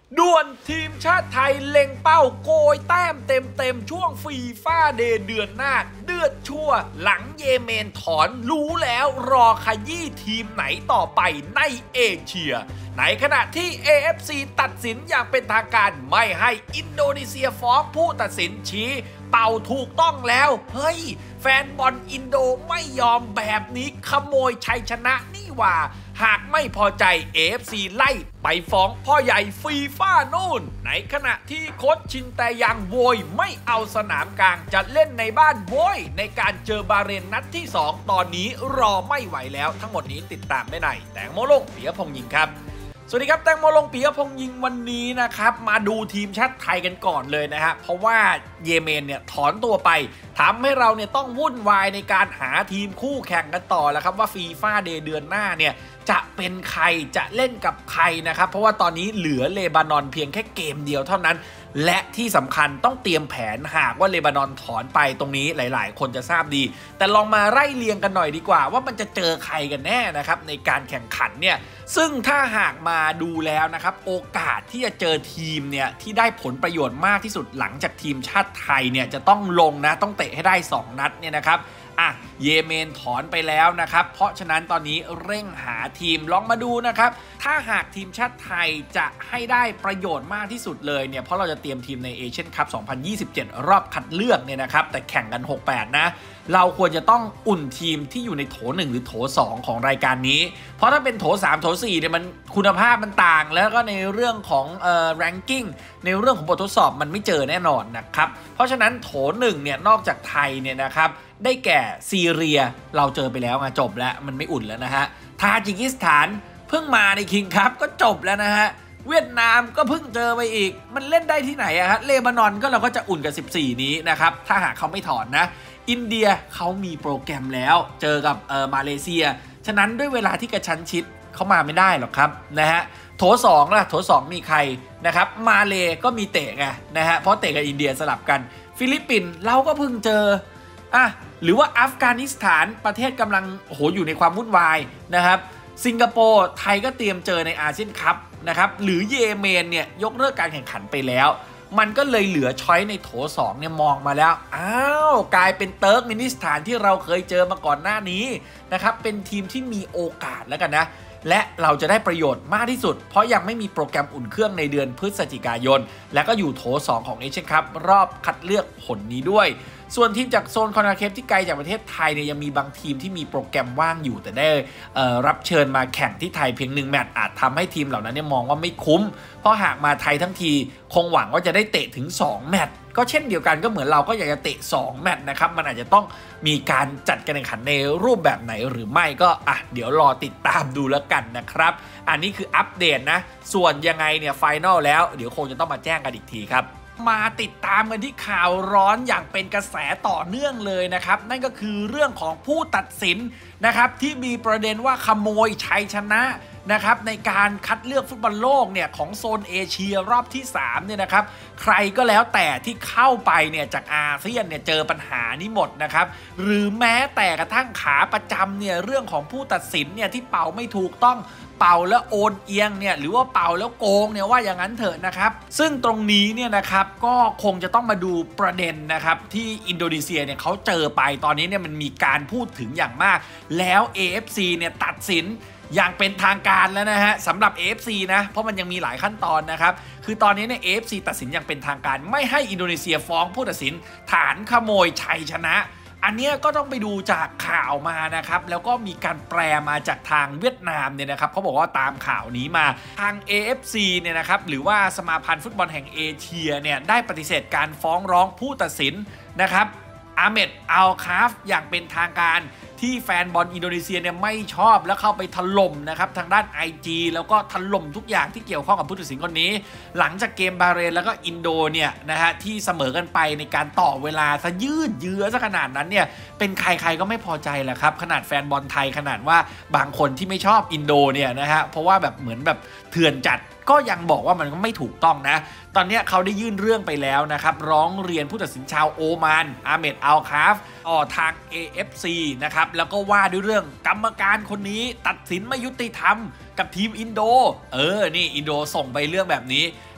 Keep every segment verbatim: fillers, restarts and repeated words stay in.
ด่วนทีมชาติไทยเล็งเป้าโกยแต้มเต็มๆช่วงฟีฟ่าเดย์เดือนหน้าเดือดชั่วหลังเยเมนถอนรู้แล้วรอขยี้ทีมไหนต่อไปในเอเชียในขณะที่ เอ เอฟ ซี ตัดสินอย่างเป็นทางการไม่ให้อินโดนีเซียฟ้องผู้ตัดสินชี้เป่าถูกต้องแล้วเฮ้ยแฟนบอลอินโดไม่ยอมแบบนี้ขโมยชัยชนะนี่หว่าหากไม่พอใจ เอ เอฟ ซี ไล่ไปฟ้องพ่อใหญ่ฟีฟ่านู่นในขณะที่โค้ชชินแตยังโวยไม่เอาสนามกลางจะเล่นในบ้านโวยในการเจอบาเรนนัดที่สองตอนนี้รอไม่ไหวแล้วทั้งหมดนี้ติดตามได้ในแตงโมลงปิยพงษ์ยิงครับสวัสดีครับแตงโมลงปิยพงษ์ยิงวันนี้นะครับมาดูทีมชาติไทยกันก่อนเลยนะฮะเพราะว่าเยเมนเนี่ยถอนตัวไปทำให้เราเนี่ยต้องวุ่นวายในการหาทีมคู่แข่งกันต่อแล้วครับว่าฟีฟ่าเดย์เดือนหน้าเนี่ยจะเป็นใครจะเล่นกับใครนะครับเพราะว่าตอนนี้เหลือเลบานอนเพียงแค่เกมเดียวเท่านั้นและที่สำคัญต้องเตรียมแผนหากว่าเลบานอนถอนไปตรงนี้หลายๆคนจะทราบดีแต่ลองมาไล่เรียงกันหน่อยดีกว่าว่ามันจะเจอใครกันแน่นะครับในการแข่งขันเนี่ยซึ่งถ้าหากมาดูแล้วนะครับโอกาสที่จะเจอทีมเนี่ยที่ได้ผลประโยชน์มากที่สุดหลังจากทีมชาติไทยเนี่ยจะต้องลงนะต้องเตะให้ได้สองนัดเนี่ยนะครับอ่ะเยเมนถอนไปแล้วนะครับเพราะฉะนั้นตอนนี้เร่งหาทีมลองมาดูนะครับถ้าหากทีมชาติไทยจะให้ได้ประโยชน์มากที่สุดเลยเนี่ยเพราะเราจะเตรียมทีมในเอเชียนคัพสองพันยี่สิบเจ็ดรอบคัดเลือกเนี่ยนะครับแต่แข่งกันหกแปดนะเราควรจะต้องอุ่นทีมที่อยู่ในโถหนึ่งหรือโถสองของรายการนี้เพราะถ้าเป็นโถสามโถสี่เนี่ยมันคุณภาพมันต่างแล้วก็ในเรื่องของเอ่อ ranking ในเรื่องของบททดสอบมันไม่เจอแน่นอนนะครับเพราะฉะนั้นโถหนึ่งเนี่ยนอกจากไทยเนี่ยนะครับได้แก่ซีเรียเราเจอไปแล้วไงจบแล้วมันไม่อุ่นแล้วนะฮะทาจิกิสถานเพิ่งมาในคิงคัพก็จบแล้วนะฮะเวียดนามก็เพิ่งเจอไปอีกมันเล่นได้ที่ไหนอะฮะเลบานอนก็เราก็จะอุ่นกับสิบสี่นี้นะครับถ้าหากเขาไม่ถอนนะอินเดียเขามีโปรแกรมแล้วเจอกับเอ่อมาเลเซียฉะนั้นด้วยเวลาที่กระชั้นชิดเขามาไม่ได้หรอกครับนะฮะโถสองล่ะโถสองมีใครนะครับมาเลก็มีเตะไงนะฮะเพราะเตะกับอินเดียสลับกันฟิลิปปินส์เราก็เพิ่งเจออ่ะหรือว่าอัฟกานิสถานประเทศกำลังโหอยู่ในความวุ่นวายนะครับสิงคโปร์ไทยก็เตรียมเจอในอาเซียนคัพนะครับหรือเยเมนเนี่ยยกเลิกการแข่งขันไปแล้วมันก็เลยเหลือช้อยในโถสองเนี่ยมองมาแล้วอ้าวกลายเป็นเติร์กมินิสถานที่เราเคยเจอมาก่อนหน้านี้นะครับเป็นทีมที่มีโอกาสแล้วกันนะและเราจะได้ประโยชน์มากที่สุดเพราะยังไม่มีโปรแกรมอุ่นเครื่องในเดือนพฤศจิกายนและก็อยู่โถสองของเอเชียนคัพรอบคัดเลือกผลนี้ด้วยส่วนทีมจากโซนคอนคาเคฟที่ไกลจากประเทศไทยเนี่ยยังมีบางทีมที่มีโปรแกรมว่างอยู่แต่ได้รับเชิญมาแข่งที่ไทยเพียงหนึ่งแมตช์อาจทำให้ทีมเหล่านั้นเนี่ยมองว่าไม่คุ้มเพราะหากมาไทยทั้งทีคงหวังว่าจะได้เตะถึงสองแมตช์ก็เช่นเดียวกันก็เหมือนเราก็อยากจะเตะสองแมตช์นะครับมันอาจจะต้องมีการจัดการแข่งขันในรูปแบบไหนหรือไม่ก็อ่ะเดี๋ยวรอติดตามดูแล้วกันนะครับอันนี้คืออัปเดตนะส่วนยังไงเนี่ยไฟนอลแล้วเดี๋ยวคงจะต้องมาแจ้งกันอีกทีครับมาติดตามกันที่ข่าวร้อนอย่างเป็นกระแสต่อเนื่องเลยนะครับนั่นก็คือเรื่องของผู้ตัดสินนะครับที่มีประเด็นว่าขโมยชัยชนะนะครับในการคัดเลือกฟุตบอลโลกเนี่ยของโซนเอเชียรอบที่สามเนี่ยนะครับใครก็แล้วแต่ที่เข้าไปเนี่ยจากอาเซียนเนี่ยเจอปัญหานี้หมดนะครับหรือแม้แต่กระทั่งขาประจำเนี่ยเรื่องของผู้ตัดสินเนี่ยที่เป่าไม่ถูกต้องเป่าแล้วโอนเอียงเนี่ยหรือว่าเป่าแล้วโกงเนี่ยว่าอย่างนั้นเถอะนะครับซึ่งตรงนี้เนี่ยนะครับก็คงจะต้องมาดูประเด็นนะครับที่อินโดนีเซียเนี่ยเขาเจอไปตอนนี้เนี่ยมันมีการพูดถึงอย่างมากแล้ว เอ เอฟ ซี เนี่ยตัดสินอย่างเป็นทางการแล้วนะฮะสำหรับ เอ เอฟ ซี นะเพราะมันยังมีหลายขั้นตอนนะครับคือตอนนี้เนี่ย เอ เอฟ ซี ตัดสินอย่างเป็นทางการไม่ให้อินโดนีเซียฟ้องผู้ตัดสินฐานขโมยชัยชนะอันนี้ก็ต้องไปดูจากข่าวมานะครับแล้วก็มีการแปลมาจากทางเวียดนามเนี่ยนะครับเขาบอกว่าตามข่าวนี้มาทาง เอ เอฟ ซี เนี่ยนะครับหรือว่าสมาพันธ์ฟุตบอลแห่งเอเชียเนี่ยได้ปฏิเสธการฟ้องร้องผู้ตัดสินนะครับอาเมดอัลคาฟอย่างเป็นทางการที่แฟนบอลอินโดนีเซียเนี่ยไม่ชอบแล้วเข้าไปถล่มนะครับทางด้าน ไอ จี แล้วก็ถล่มทุกอย่างที่เกี่ยวข้องกับผู้ตัดสินคนนี้หลังจากเกมบาเรนแล้วก็อินโดเนี่ยนะฮะที่เสมอกันไปในการต่อเวลาซะยืดเยื้อซะขนาดนั้นเนี่ยเป็นใครๆก็ไม่พอใจแหละครับขนาดแฟนบอลไทยขนาดว่าบางคนที่ไม่ชอบอินโดเนี่ยนะฮะเพราะว่าแบบเหมือนแบบเถื่อนจัดก็ยังบอกว่ามันก็ไม่ถูกต้องนะตอนนี้เขาได้ยื่นเรื่องไปแล้วนะครับร้องเรียนผู้ตัดสินชาวโอมานอาเมดอัลคาฟต่อทาง เอ เอฟ ซี นะครับแล้วก็ว่าด้วยเรื่องกรรมการคนนี้ตัดสินไม่ยุติธรรมกับทีมอินโดเออนี่อินโดส่งไปเรื่องแบบนี้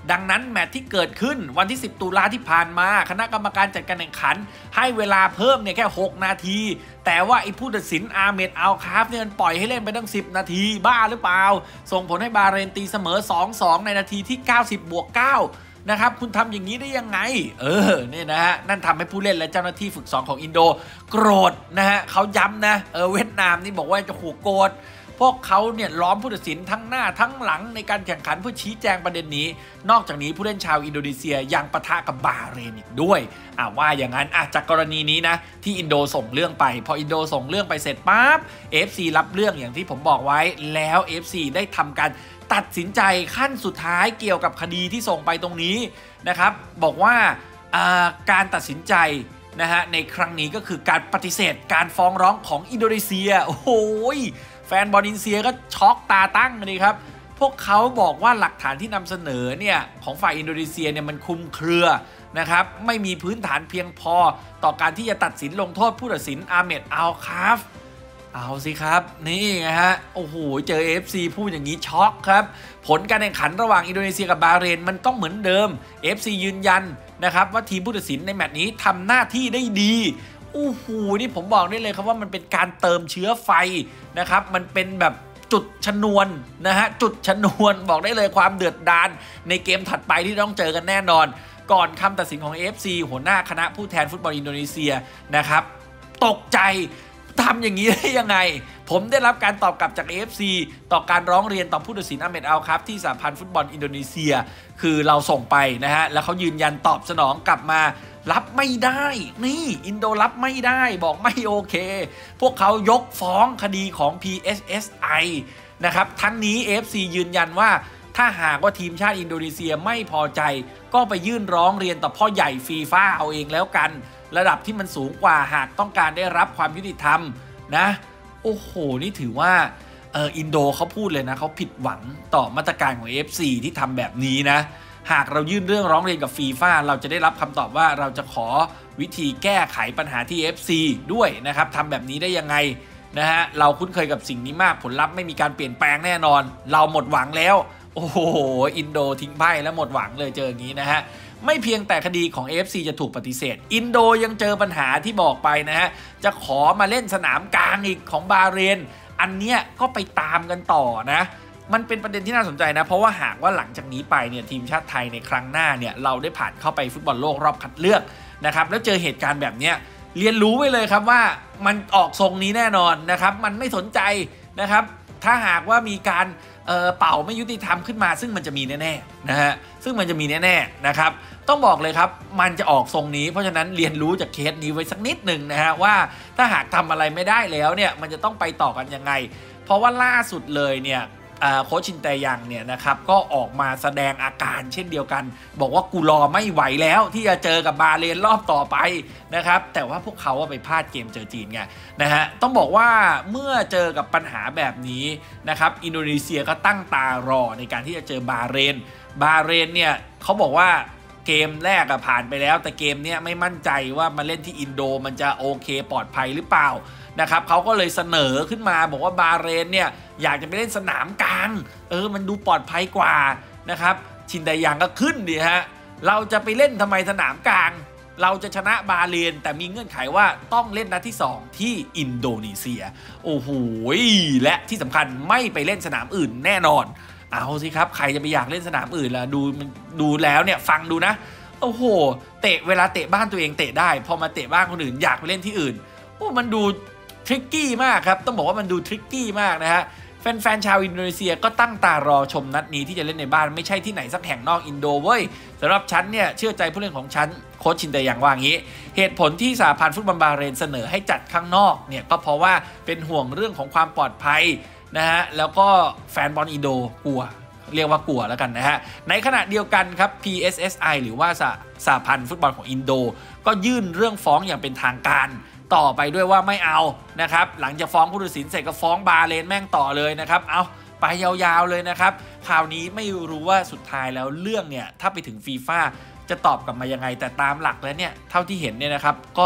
ดังนั้นแมตช์ที่เกิดขึ้นวันที่สิบตุลาที่ผ่านมาคณะกรรมการจัดการแข่งขันให้เวลาเพิ่มเนี่ยแค่หกนาทีแต่ว่าไอ้ผู้ตัดสินอาร์เมดอัลคาฟเนี่ยมันปล่อยให้เล่นไปตั้งสิบนาทีบ้าหรือเปล่าส่งผลให้บาห์เรนตีเสมอ สองสอง ในนาทีที่เก้าสิบบวกเก้านะครับคุณทำอย่างนี้ได้ยังไงเออเนี่ยนะฮะนั่นทำให้ผู้เล่นและเจ้าหน้าที่ฝึกซ้อมของอินโดโกรธนะฮะเขาย้ำนะเออเวียดนามนี่บอกว่าจะขู่โกรธพวกเขาเนี่ยล้อมผู้ตัดสินทั้งหน้าทั้งหลังในการแข่งขันเพื่อชี้แจงประเด็นนี้นอกจากนี้ผู้เล่นชาวอินโดนีเซียยังปะทะกับบาห์เรนอีกด้วยอ่าว่าอย่างนั้นอ่ะจากกรณีนี้นะที่อินโดส่งเรื่องไปพออินโดส่งเรื่องไปเสร็จปั๊บ เอ เอฟ ซี รับเรื่องอย่างที่ผมบอกไว้แล้ว เอ เอฟ ซี ได้ทำการตัดสินใจขั้นสุดท้ายเกี่ยวกับคดีที่ส่งไปตรงนี้นะครับบอกว่าการตัดสินใจนะฮะในครั้งนี้ก็คือการปฏิเสธการฟ้องร้องของอินโดนีเซียโอ้โหแฟนบอลอินโดนีเซียก็ช็อกตาตั้งเลยครับพวกเขาบอกว่าหลักฐานที่นำเสนอเนี่ยของฝ่ายอินโดนีเซียเนี่ยมันคลุมเครือนะครับไม่มีพื้นฐานเพียงพอต่อการที่จะตัดสินลงโทษผู้ตัดสินอาร์เมดอัลคาฟเอาสิครับนี่ไงฮะโอ้โหเจอ เอ เอฟ ซี พูดอย่างนี้ช็อกครับผลการแข่งขันระหว่างอินโดนีเซียกับบาห์เรนมันต้องเหมือนเดิม เอ เอฟ ซี ยืนยันนะครับว่าทีมผู้ตัดสินในแมตช์นี้ทำหน้าที่ได้ดีโอ้โหนี่ผมบอกได้เลยครับว่ามันเป็นการเติมเชื้อไฟนะครับมันเป็นแบบจุดชนวนนะฮะจุดชนวนบอกได้เลยความเดือดดาลในเกมถัดไปที่ต้องเจอกันแน่นอนก่อนคำตัดสินของ เอ เอฟ ซี หัวหน้าคณะผู้แทนฟุตบอลอินโดนีเซียนะครับตกใจทำอย่างนี้ได้ยังไงผมได้รับการตอบกลับจาก เอ เอฟ ซี ต่อการร้องเรียนต่อผู้ตัดสินอาร์เมดอัลคาฟที่สหพันธ์ฟุตบอลอินโดนีเซียคือเราส่งไปนะฮะแล้วเขายืนยันตอบสนองกลับมารับไม่ได้นี่อินโดรับไม่ได้บอกไม่โอเคพวกเขายกฟ้องคดีของ พี เอส เอส ไอ นะครับทั้งนี้ เอ เอฟ ซี ยืนยันว่าถ้าหากว่าทีมชาติอินโดนีเซียไม่พอใจก็ไปยื่นร้องเรียนต่อพ่อใหญ่ฟีฟ่าเอาเองแล้วกันระดับที่มันสูงกว่าหากต้องการได้รับความยุติธรรมนะโอ้โหนี่ถือว่าเอออินโดเขาพูดเลยนะเขาผิดหวังต่อมาตรการของ เอ เอฟ ซี ที่ทำแบบนี้นะหากเรายื่นเรื่องร้องเรียนกับฟีฟ่าเราจะได้รับคำตอบว่าเราจะขอวิธีแก้ไขปัญหาที่ เอ เอฟ ซี ด้วยนะครับทำแบบนี้ได้ยังไงนะฮะเราคุ้นเคยกับสิ่งนี้มากผลลัพธ์ไม่มีการเปลี่ยนแปลงแน่นอนเราหมดหวังแล้วโอ้โหอินโดทิ้งไพ่แล้วหมดหวังเลยเจออย่างนี้นะฮะไม่เพียงแต่คดีของ เอ เอฟ ซี จะถูกปฏิเสธอินโดยังเจอปัญหาที่บอกไปนะฮะจะขอมาเล่นสนามกลางอีกของบาห์เรนอันเนี้ยก็ไปตามกันต่อนะมันเป็นประเด็นที่น่าสนใจนะเพราะว่าหากว่าหลังจากนี้ไปเนี่ยทีมชาติไทยในครั้งหน้าเนี่ยเราได้ผ่านเข้าไปฟุตบอลโลกรอบคัดเลือกนะครับแล้วเจอเหตุการณ์แบบเนี้ยเรียนรู้ไว้เลยครับว่ามันออกทรงนี้แน่นอนนะครับมันไม่สนใจนะครับถ้าหากว่ามีการเอ่อเป่าไม่ยุติธรรมขึ้นมาซึ่งมันจะมีแน่ๆนะฮะซึ่งมันจะมีแน่ๆนะครับต้องบอกเลยครับมันจะออกทรงนี้เพราะฉะนั้นเรียนรู้จากเคสนี้ไว้สักนิดหนึ่งนะฮะว่าถ้าหากทำอะไรไม่ได้แล้วเนี่ยมันจะต้องไปต่อกันยังไงเพราะว่าล่าสุดเลยเนี่ยโค้ชชินแตยังเนี่ยนะครับก็ออกมาแสดงอาการเช่นเดียวกันบอกว่ากูรอไม่ไหวแล้วที่จะเจอกับบาห์เรนรอบต่อไปนะครับแต่ว่าพวกเขาไปพลาดเกมเจอจีนไงนะฮะต้องบอกว่าเมื่อเจอกับปัญหาแบบนี้นะครับอินโดนีเซียก็ตั้งตารอในการที่จะเจอบาห์เรนบาห์เรนเนี่ยเขาบอกว่าเกมแรกอะผ่านไปแล้วแต่เกมเนี้ยไม่มั่นใจว่ามาเล่นที่อินโดมันจะโอเคปลอดภัยหรือเปล่านะครับเขาก็เลยเสนอขึ้นมาบอกว่าบาห์เรนเนี่ยอยากจะไปเล่นสนามกลางเออมันดูปลอดภัยกว่านะครับชินแตยังก็ขึ้นดิฮะเราจะไปเล่นทำไมสนามกลางเราจะชนะบาห์เรนแต่มีเงื่อนไขว่าต้องเล่นนัดที่สองที่อินโดนีเซียโอ้โหและที่สำคัญไม่ไปเล่นสนามอื่นแน่นอนเอาสิครับใครจะไปอยากเล่นสนามอื่นล่ะดูดูแล้วเนี่ยฟังดูนะโอ้โหเตะเวลาเตะบ้านตัวเองเตะได้พอมาเตะบ้านคนอื่นอยากไปเล่นที่อื่นโอ้มันดูทริกกี้มากครับต้องบอกว่ามันดูทริกกี้มากนะฮะแฟนๆชาวอินโดนีเซียก็ตั้งตารอชมนัดนี้ที่จะเล่นในบ้านไม่ใช่ที่ไหนสักแห่งนอกอินโดเว้ยสำหรับฉันเนี่ยเชื่อใจผู้เล่นของฉันโค้ชชินแตยังว่างี้เหตุผลที่สหพันธ์ฟุตบอลบาห์เรนเสนอให้จัดข้างนอกเนี่ยก็เพราะว่าเป็นห่วงเรื่องของความปลอดภัยนะฮะแล้วก็แฟนบอลอินโดกลัวเรียกว่ากลัวแล้วกันนะฮะในขณะเดียวกันครับ พี เอส เอส ไอ หรือว่าสหพันธ์ฟุตบอลของอินโดก็ยื่นเรื่องฟ้องอย่างเป็นทางการต่อไปด้วยว่าไม่เอานะครับหลังจากฟ้องผู้ตัดสินเสร็จก็ฟ้องบาห์เรนแม่งต่อเลยนะครับเอาไปยาวๆเลยนะครับคราวนี้ไม่รู้ว่าสุดท้ายแล้วเรื่องเนี่ยถ้าไปถึงฟีฟ่าจะตอบกลับมายังไงแต่ตามหลักแล้วเนี่ยเท่าที่เห็นเนี่ยนะครับก็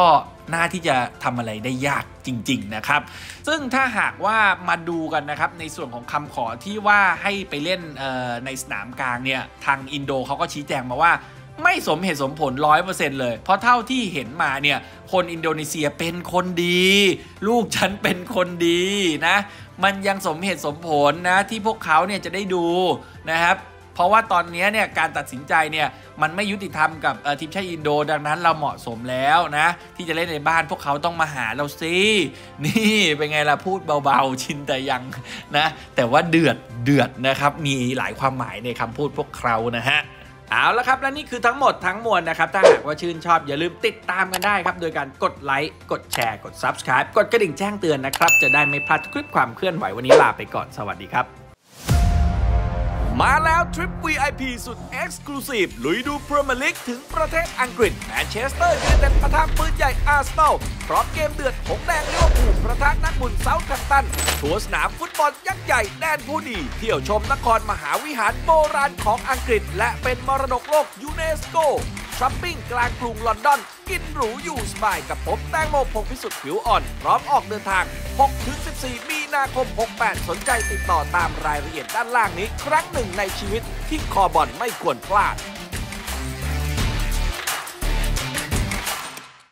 น่าที่จะทำอะไรได้ยากจริงๆนะครับซึ่งถ้าหากว่ามาดูกันนะครับในส่วนของคำขอที่ว่าให้ไปเล่นในสนามกลางเนี่ยทางอินโดเขาก็ชี้แจงมาว่าไม่สมเหตุสมผล ร้อยเปอร์เซ็นต์ เลยเพราะเท่าที่เห็นมาเนี่ยคนอินโดนีเซียเป็นคนดีลูกฉันเป็นคนดีนะมันยังสมเหตุสมผลนะที่พวกเขาเนี่ยจะได้ดูนะครับเพราะว่าตอนนี้เนี่ยการตัดสินใจเนี่ยมันไม่ยุติธรรมกับทีมชาติอินโดดังนั้นเราเหมาะสมแล้วนะที่จะเล่นในบ้านพวกเขาต้องมาหาเราสินี่เป็นไงล่ะพูดเบาๆชินแต่ยังนะแต่ว่าเดือดเดือดนะครับมีหลายความหมายในคำพูดพวกเขานะฮะเอาละครับและนี่คือทั้งหมดทั้งมวลนะครับถ้าหากว่าชื่นชอบอย่าลืมติดตามกันได้ครับโดยการกดไลค์กดแชร์กด ซับสไครบ์ กดกระดิ่งแจ้งเตือนนะครับจะได้ไม่พลาดคลิปความเคลื่อนไหววันนี้ลาไปก่อนสวัสดีครับมาแล้วทริป วี ไอ พี สุด Exclusive ลุยดูพรีเมียร์ลีกถึงประเทศอังกฤษแมนเชสเตอร์ยูไนเต็ดปะทะปืนใหญ่อาร์เซนอลพร้อมเกมเดือดหงแดงลิเวอร์พูลประทะนักบุญเซาท์แฮมป์ตันทัวร์สนามฟุตบอลยักษ์ใหญ่แดนผู้ดีเที่ยวชมนครมหาวิหารโบราณของอังกฤษและเป็นมรดกโลกยูเนสโกช้อปปิ้งกลางกรุงลอนดอนกินหรูอยู่สบายกับผมแตงโมพงษ์พิสุทธิ์ผิวอ่อนพร้อมออกเดินทาง หกถึงสิบสี่ มีนาคม หกแปด สนใจติดต่อตามรายละเอียดด้านล่างนี้ครั้งหนึ่งในชีวิตที่คอบอลไม่ควรพลาด